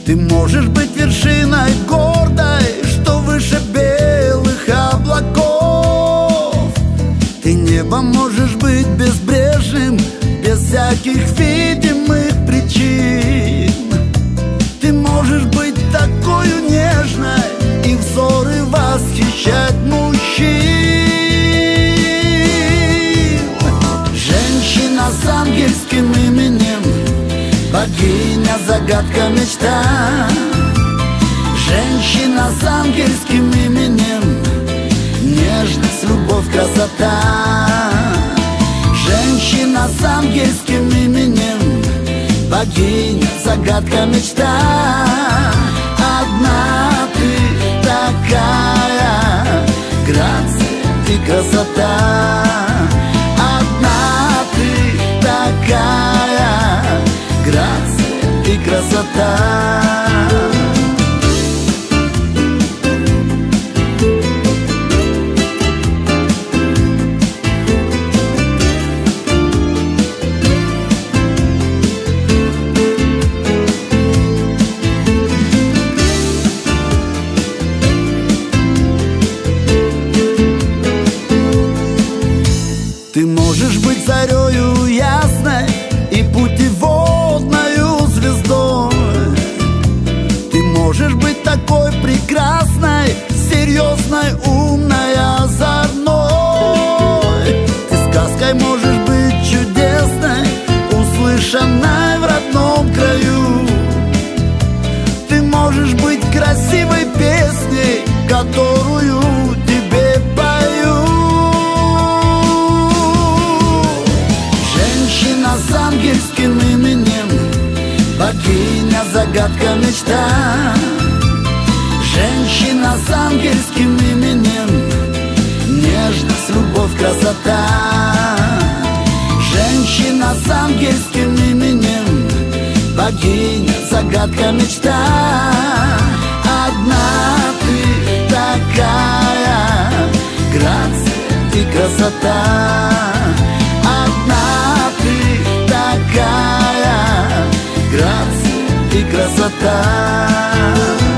Ты можешь быть вершиной гордой, что выше белых облаков. Ты небом можешь быть безбрежным, без всяких видимых причин. Ты можешь быть такою нежной и взоры восхищать мужчин. Женщина с ангельским именем, богиня, загадка, мечта. Женщина с ангельским именем, нежность, любовь, красота. Женщина с ангельским именем, богиня, загадка, мечта. Одна ты такая, грация и красота. Одна ты такая, грация и красота. Ты можешь быть зарею ясной и путеводною звездой. Ты можешь быть такой прекрасной, серьезной, умной, озорной. Ты сказкой можешь быть чудесной, услышанной в родном краю. Ты можешь быть красивой песней, которую тебе пою. Женщина с ангельским именем, богиня, загадка, мечта. Женщина с ангельским именем, нежность, любовь, красота. Женщина с ангельским именем, богиня, загадка, мечта. Одна ты такая, грация и красота. Одна ты такая, грация и красота.